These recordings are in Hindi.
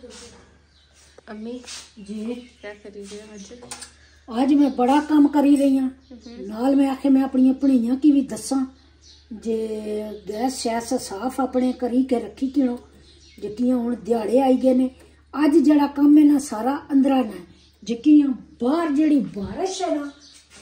अम्मी जी क्या करी रही हो आज? आज मैं बड़ा काम करी रही हाँ। नाल मैं आखे मैं अपनी भणियां की भी दसा जे गैस शैस साफ अपने करी के रखी किनो जकियां हुण दिहाड़े आई गए ने। अज जड़ा काम है ना सारा अंदरा ना जकियां बाहर जड़ी बारिश है ना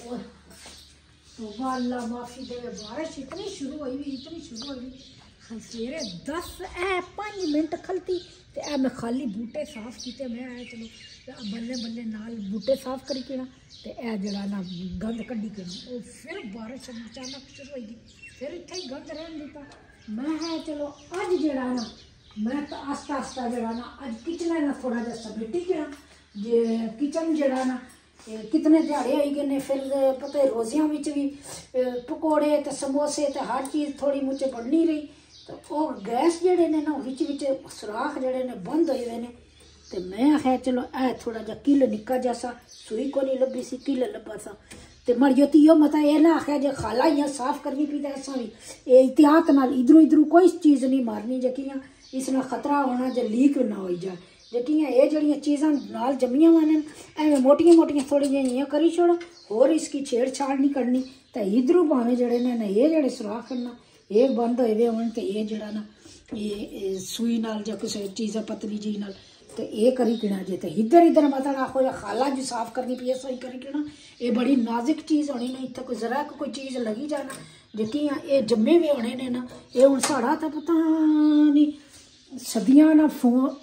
तो अल्लाह माफी दे बारिश इतनी शुरू हुई सवेरे 5 मिनट खलती ते ए मैं खाली बूटे साफ किए। मैं आया चलो बल्ले बल्ले नाल बूटे साफ करी के ना ते ए जड़ा ना गंद कड्डी के ना फिर बारिश अचानक शुरू हो गई फिर इत्थे ही गंद रहन दिता। मैं है चलो अज जड़ा ना मैं तो आस्ता आस्ता जड़ा ना अज किचन ना थोड़ा जा समेटी के जे किचन जड़ा ना कितने दिहाड़े आई गए ने। फिर पता रोजियां विच भी पकौड़े ते समोसे ते हर चीज़ थोड़ी मुझे बननी रही तो वह गैस जड़े ने ना विच सुराख जड़े ने बंद होए हुए ने। तो मैं आखिया चलो ए थोड़ा जा किल निक्का जैसा सुई को नहीं लभी सी किल लब्भा सा तो मरियो तीयो मता ये ना आखिया जे खाला ही साफ करनी पी ऐसा भी एहतियात नाल इधरों इधरों कोई चीज़ नहीं मारनी जकियां इसमें खतरा होना जो लीक ना हो जाए जकियां ये जड़ियाँ चीज़ां नाल जमियां वन एवं मोटियां मोटियां थोड़ी जी करी छोड़ो होर इसकी छेड़छाड़ नहीं करनी। तो इधरों भावें जड़े ने ये जड़े सुराख करना ये बंद होए हुए होन तो ये जड़ा ना ये सुई नाल या किसी चीज़ पतली जी नाल तो ये करी किना जे तो इधर इधर मतलब आखो या खाला जो साफ करनी पी सही करी किना ये बड़ी नाजुक चीज़ होनी ना इतना कोई जरा कोई चीज़ लगी जाना जकियां ये जम्मे भी होने ने ना ये हूँ साड़ा तो पता नहीं सदियां ना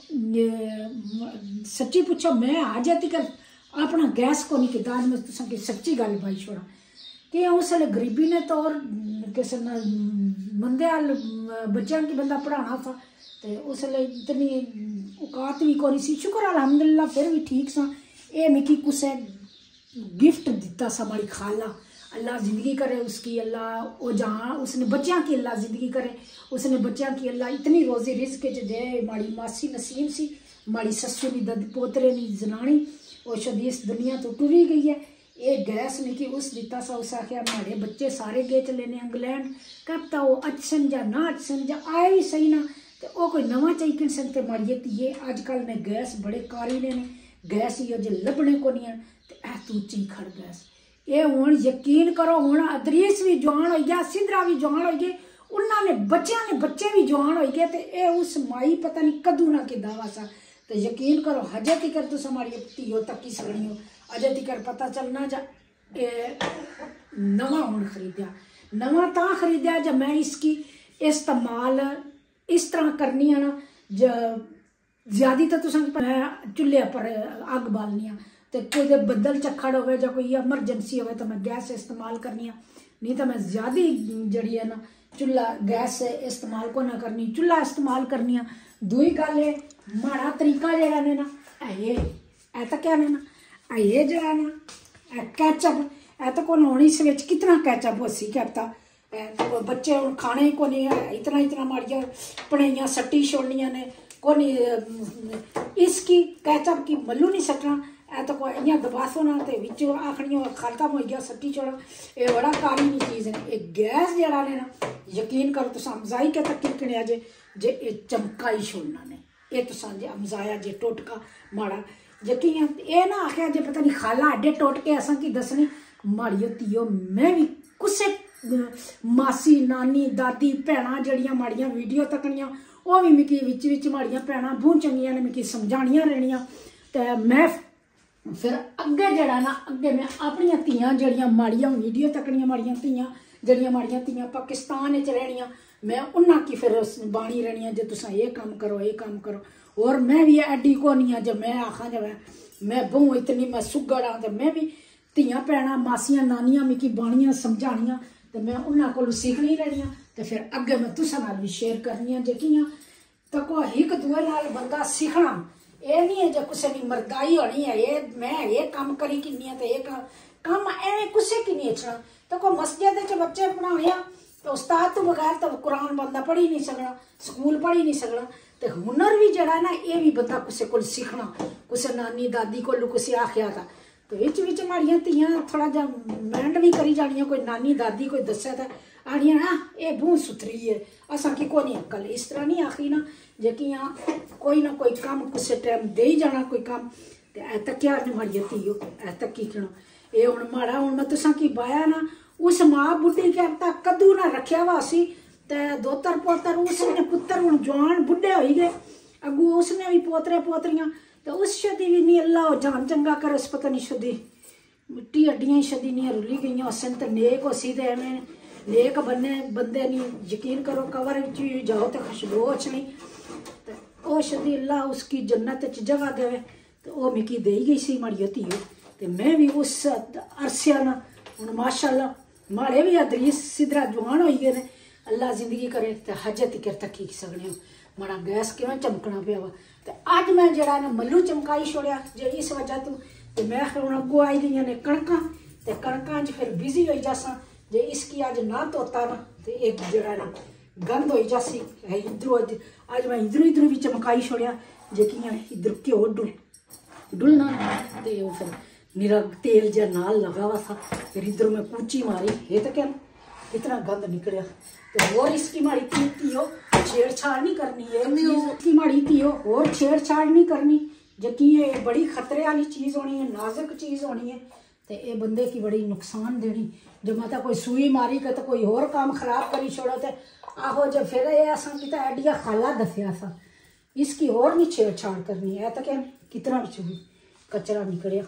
सच्ची पूछो मैं आ जाती कर अपना गैस को नहीं किता आज मैं तुसा की सच्ची गल भाई छोड़ा कि उस वेले गरीबी ने तो और किसी मंदे हाल बच्चों की बंदा पढ़ाना था तो उस वेले इतनी औकात भी कोनी सी। शुक्र अलहमदुलिल्लाह फिर भी ठीक सा। ये मिकी कुछ गिफ्ट दिता सा हमारी खाला अल्लाह ज़िंदगी करे उसकी अल्लाह वो जहाँ उसने बच्चों की अल्लाह ज़िंदगी करे उसने बच्चों की अल्लाह इतनी रोज़ी रिस्क दे। माड़ी मासी नसीम सी माड़ी सस्सू की दद पोतरे नी जनानी वो शदी इस दुनिया तो टुरी गई है। ये गैस मिकी उस दिता सा उस आख्या माड़े बच्चे सारे गए चले ने इंग्लैंड कब ता वो अच्छन जा ना अच्छन जा आए भी सही ना तो वो कोई नवा चाहिए सन ते माड़िए ये अजकल ने गैस बड़े कारी ने गैस ये जो लभने को नहीं तो ऐ तू ची खड़ गैस ये हूँ यकीन करो हूँ अदरीस भी जवान हो गया सिंधरा भी जवान हो गए उन्होंने बच्चे भी जवान हो गए तो ये उस माई पता नहीं कदू ना कि दावा सा तो यकीन करो हजे तिकर तुस हमारी धीओ तकी सकनी हो अजे तिकर पता चलना जा नवा हूँ खरीदा नवा ता खरीदा जब मैं इसकी इस्तेमाल इस तरह करनी है ना ज्यादा तो तुस चूल्हे पर अग बालनी तो कोई बदल झक्खड़ हो या कोई एमरजेंसी हो तो मैं गैस इस्तेमाल करनी नहीं तो मैं ज्यादा जड़ी है ना चूल्हा गैस इस्तेमाल को ना करनी चूल्हा इस्तेमाल करनी। दुई गल है माड़ा तरीका जरा ने ना ए तो क्या ना ये जरा ना कैचअप ए तो कौन होनी इस कितना कैचअप असी कहता बच्चे हम खाने ही को नहीं है इतना माड़िया पढ़ाइया सट्टी छोड़निया ने को नहीं इसकी कैचअप की मल्लू नहीं सटना ए तो कोई इं दबासो ना तो आखनी खत्म हो गया सट्टी छोड़ा ये बड़ा कारी नहीं चीज़ ने। एक गैस जरा ने ना यकीन करो तुम अमजाई के तक किकने जे चमका ही छोड़ना ने ये तुसा जे अमजाया जे टोटका माड़ा यकीन ये ना आख्या जे पता नहीं खाला एडे टोटके असा की दसनी माड़ियो तीयो मैं भी कुछ मासी नानी दादी भैन जड़ियाँ माड़ियाँ वीडियो तकनियाँ वो भी मिकी विच माड़ियाँ भैन बहुत चंगियां ने मिकी समझानियां रहनियां तो मैं फिर अगे जड़ा ना अगे मैं अपन धियाँ जड़ियाँ माड़ियाँ वीडियो तकनियां माड़ियाँ धियाँ जड़ियाँ माड़ियाँ धियाँ पाकिस्तान रहनियां मैं उन्ना की फिर बाणी रहनियां जो तुसा ये काम करो और मैं भी एडी को नहीं है जब मैं आखा जब मैं बहु इतनी मैं सुगड़ हाँ तो मैं भी धियाँ भैन मासियां नानियां मिकी बाणियां समझानियां तो मैं उन्होंने को सीखनी रहनियां तो फिर अगे मैं तुसा नाल भी शेयर करनियां जकियां तो को एक दूए नाल बंदा सीखना ये नहीं है जो कुछ नहीं मरदाई होनी है ये मैं ये काम करी कि तो ये काम एवं कुछ की नहीं अच्छा तो को मस्जिद बच्चे पढ़ाने तो उस्ताद तो बगैर तो कुरान बंदा पढ़ी नहीं सकना स्कूल पढ़ी नहीं सकना तो हुनर भी जड़ा ना ये भी बंदा किसी को सीखना कुछ नानी दादी को कुछ आख्या था तो विच माड़ियाँ धियाँ थोड़ा जा मैंड भी करी जानियां कोई नानी दादी कोई दस्या था आनिया ना ये बहुत सुथरी है, असा की कोई अक्ल इस तरह नहीं आखी ना जकी कोई ना कोई काम कुछ टाइम दे ही जाना कोई काम तक क्या माड़ी धीओ तक की खिनो ये हूँ माड़ा हूँ मैं तुसा की बाया ना उस माँ बुढ़ी के अब कद्दू ना रखा वा सी दोतर पोतर उसने पुत्र हूँ जवान बुढ़े हो गए अगू उसने भी पोतरे पोतरियां तो उस शदी भी नहीं अल्लाह जान चंगा कर उस पता नहीं शुद्धी मिट्टी हड्डियां ही शदी नहीं रुली गई उसन तो नेक हो सीधे एवं नेक बने बंदे नहीं यकीन करो कवर जाओ तो खुशबू अच्छी तो वह शदी अल्लाह उसकी जन्नत च जगह देवे तो वह मिकी दे गई सी माड़ी धीओ तो मैं भी उस अरसे ना हूँ माशाअल्लाह माड़े भी अदरीस सिदरा जवान हो गए ने अल्लाह जिंदगी करे तो हज तिकर तकी सकने माड़ा गैस क्यों चमकना पिया वा तो अज मैं जरा ना मल्लू चमकाई छोड़िया जे इस वजह तो मैं हूँ अगू आई गई ने कणक तो कणकों फिर बिजी हो जासा जे इसकी अज ना धोता ना तो एक जरा ना गंद हो जासी इधरों अज मैं इधरों भी चमकाई छोड़िया जे कि इधर घ्यो डुलना तो फिर मेरा तेल जहा नाल लगा हुआ था फिर इधरों मैं कूची मारी ये तो क्या कितना गंद निकलिया तो और इसकी माड़ी तीयो छेड़छाड़ नहीं करनी है इसकी माड़ी तीयो और छेड़छाड़ नहीं करनी जबकि ये बड़ी खतरे वाली चीज़ होनी है नाजुक चीज़ होनी है तो ये बंदे की बड़ी नुकसान देनी जो मतलब कोई सुई मारी के तो कोई और काम खराब करी छोड़ो तो आहो जब फिर ये असा कि एडिया खाला दसिया सा इसकी और नहीं छेड़छाड़ करनी है तो क्या कितना भी कचरा निकलिया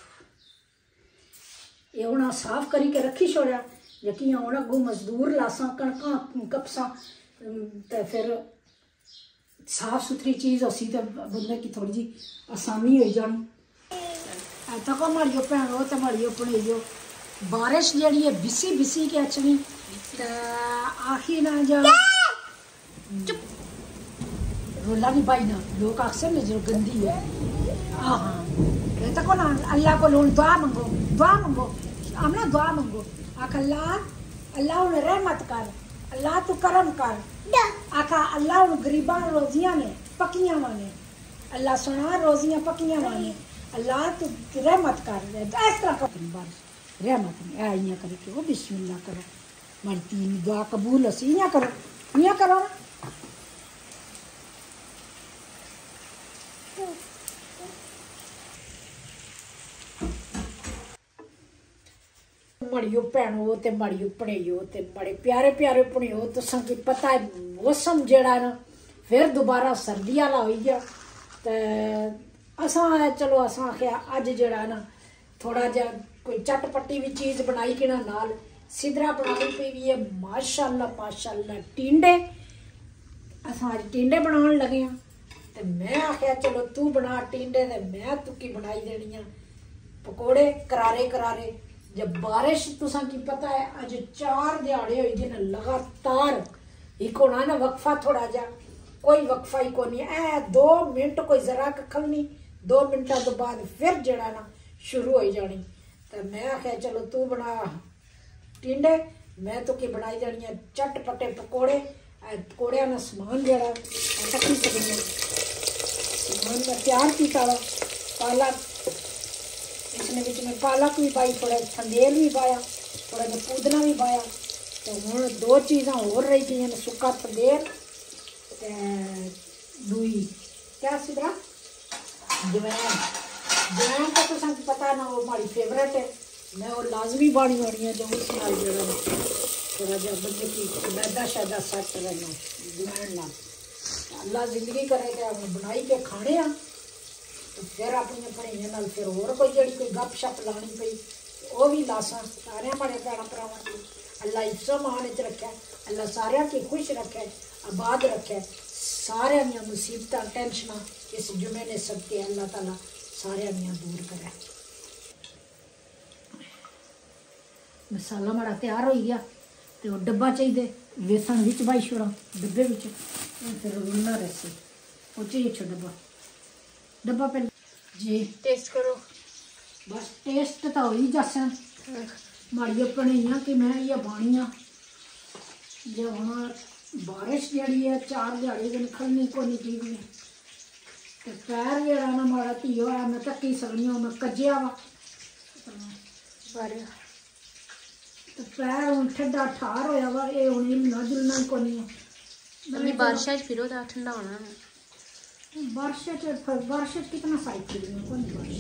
ये हूँ साफ करी के रखी छोड़िया जबकि हूँ अगू मजदूर लासा कणक कपसा तो फिर साफ सुथरी चीज़ असी तो बंदे की थोड़ी जी आसानी हो जानी तक माड़ियो भैनों तो माड़ियो भणेजो बारिश जी है बिसी बिसी के अचनी तो आखी ना जा चुप रोला नहीं पाई ना लोग अक्सर नजर गंदी है हाँ हाँ तो ना अल्लाह को लोन दुआ मंगो हमने दुआ मंगो आख अल्लाह उन रहमत कर अल्लाह तू करम कर आखा अल्लाह उन गरीबा रोजियां ने पकियां वाने अल्लाह सुना रोजियां पकियां वाने अल्लाह तू रहमत कर इस तरह कर बारिश रहमत नहीं इं करके वो बिस्मिल्लाह करो मरती दुआ कबूल असी इं करो ना मड़ियो भैनों तो मड़ियो भणेयो तो बड़े प्यारे प्यारे भणेयो तुसा की पता है मौसम जेड़ा ना फिर दोबारा सर्दी वाला हो गया तो असा चलो असा आख्या अज जड़ा ना थोड़ा जा कोई चटपटी भी चीज़ बनाई कि ना नाल सिदरा बनाई पई भी है माशाअल्लाह टींडे असा अज टींडे बनाने लगे हाँ तो मैं आख्या चलो तू बना टींडे तो मैं तुकी बनाई देनी पकौड़े करारे करारे जब बारिश तुसा की पता है अज 4 दिहाड़े हो गए लगातार एक होना ना वक्फा थोड़ा जा कोई वक्फा ही को नहीं 2 मिनट कोई जरा कखल नहीं 2 मिनटा तो बाद फिर जड़ा ना शुरू हो जानी तो मैं आख्या चलो तू बना टिंडे मैं तो की बनाई देनी है चटपटे पकौड़े पकौड़िया ना समान जरा टकी सकनी समान मैं तैयार किया पालक इसने बीच में पालक भी पाई थोड़ा थंदेल भी पाया थोड़ा जहा पुदना भी पाया तो हूँ 2 चीज़ा होर रही गई सुक्का थंदेल दूई क्या सिदरा जवैन तो तुसा पता ना वो हमारी फेवरेट है मैं वो लाजमी बानी होनी है जो उस नाल जरा थोड़ा जहा बंदे की मैदा शैदा सट रहना जवैन ना अल्लाह जिंदगी करेगा बनाई के खाने आ तो फिर अपन भणेइयां फिर होर कोई जी कोई गप शप लानी पई वो भी लासा सारे बड़े भैन भरावां की अल्लाह इज्जो मान च रखे अल्लाह सारिया की खुश रखे आबाद रखे सारिया दी मुसीबतां टेंशनां इस जुमे ने सबके अल्लाह ताला सारिया दी दूर करे। मसाला माड़ा तैयार हो गया तो डब्बा चाहिए बेसन विच पाई छोड़ा डब्बे विच फिर रुलना रैसे वो चाहिए डब्बा डब्बा पहले जी टेस्ट करो बस टेस्ट तो हो ही जैसा माड़िया भणेइयां कि मैं ये बाणियां जो हम बारिश जी है 4 दिहाड़ी दिन खलनी को नहीं चीज तो पैर जरा ना माड़ा धीओ है मैं धक्की सकनी हूँ मैं कज्जिया वा पैर हुन ठंडा ठार होया वा ये हुन हिलना जुलना ही कोनी है। मम्मी बारिशा च फिरो तो ठंडा होना है। बारिश कितना साइड फिरनी कोनी बारिश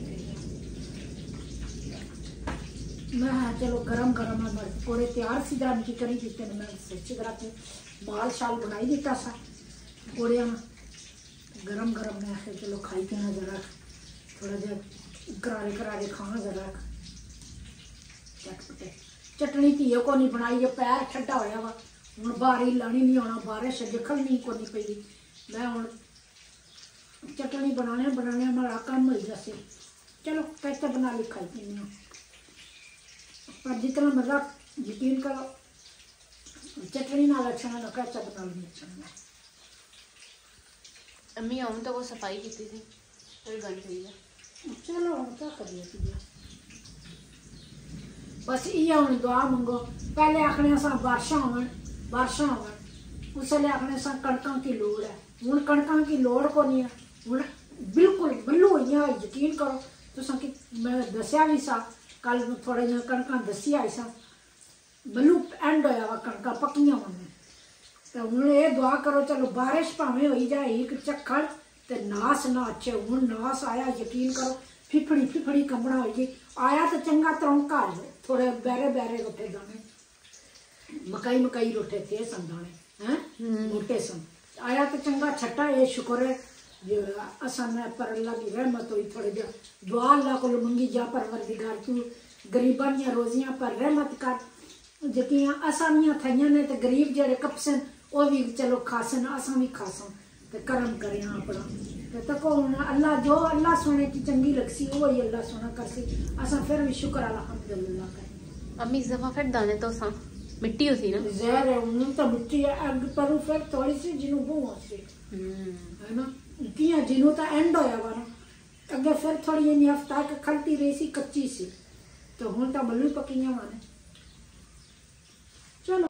मैं हाँ चलो गरम गरम पकौड़े तैयार सी जरा की करी दिते मैं सच्ची करा के बाल शाल बनाई दिता सा पकौड़िया में गरम गरम मैं आखिर चलो खाई पीना जरा थोड़ा जहा करारे करारे खाना जरा चटपटे चटनी धीए को नहीं बनाई है पैर ठंडा होया वा हूँ बारी लानी नहीं आना बारिश जखलनी को नहीं पई मैं हूँ चटनी बनाने हमारा काम मिल जासे चलो कैसे बना ली खाई पीने पर जितना मतलब यकीन करो चटनी ना अच्छा ना कैसा बना ली अच्छा ना अम्मी आऊँ तो वो सफाई की थी फिर बन गई है। चलो हम क्या करिए बस ये हम दुआ मंगो पहले आखने असा बारिशां होवन उसले आखने असा कणकां की लोड़ है हूँ कणकां की लोड़ को नहीं है हूँ बिल्कुल बल्लू हुई यकीन करो तुसा कि मैं दसिया भी सा कल थोड़ा जहा कणकां दसी आई सा बल्लू एंड होया वा कणकां पक्कियां वन तो हूँ ये दुआ करो चलो बारिश भावें होई जाए एक झक्खड़ ते नास ना अच्छे हूँ नास आया यकीन करो फिफड़ी कंबना हो गई आया तो चंगा तरौंका थोड़े बैरे बैरे रोटे दाने मकई रोटे थे सन दाने हैं मोटे सन आया तो चंगा छट्टा ये शुक्र है असा मैं पर अल्लाह की रहमत हुई थोड़े जा दुआ अल्लाह को मंगी जा परवरदिगार तू गरीबां दी रोजियां पर रहमत कर जतियां आसानियां थईयां ने ते गरीब जेड़े कपसन वो भी चलो खासन असा भी खासन ते करम करें अपना ते तको अल्लाह जो अल्लाह सोने की चंगी लगसी वो ही अल्लाह सोना करसी असा फिर भी शुक्र अल्हम्दुलिल्लाह करें। अम्मी इस दफा फिर दाने तो सा मिट्टी होती ना जहर है उन तो मिट्टी है अग पर फिर थोड़ी सी जिनु बहु सी है ना किया जिनु तो एंड होया वा ना अगे फिर थोड़ी ये हफ्ता के खलती रही सी कच्ची सी तो हुन तो बल्लू पकियां वाने